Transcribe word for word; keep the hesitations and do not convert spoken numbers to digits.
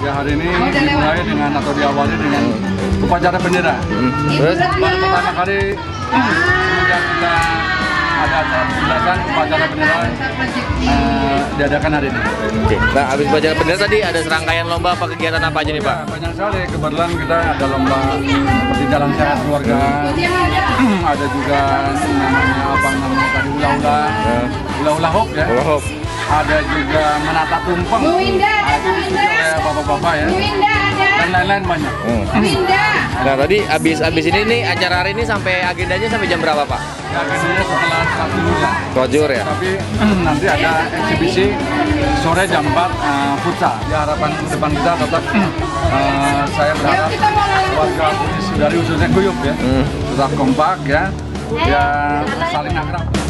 Ya, hari ini dimulai dengan atau diawali dengan upacara bendera. Hmm. Terus Baru pertama kali semenjak kita ada acara tujuh-belasan upacara bendera uh, diadakan hari ini. Oke. Nah, habis upacara bendera tadi ada serangkaian lomba apa kegiatan apa aja nih, Pak? Ya, banyak sekali. Kebetulan kita ada lomba seperti jalan sehat keluarga. Ada juga namanya apa namanya tadi ula-ula, ula-ula hop ya. Ula hop. Ada juga menata tumpeng. Ada oleh bapak-bapak ya. Dan lain-lain banyak. Hmm. Nah, tadi habis-habis ini nih acara hari ini sampai agendanya sampai jam berapa, Pak? Ya, agendanya setelah sholat zuhur lah. Sholat zuhur ya? Tapi nanti ada eksibisi sore jam empat uh, futsal. Ya, harapan ke depan kita tetap uh, saya berharap warga Budi Sudari khususnya Guyup ya, hmm. tetap kompak ya, ya saling akrab.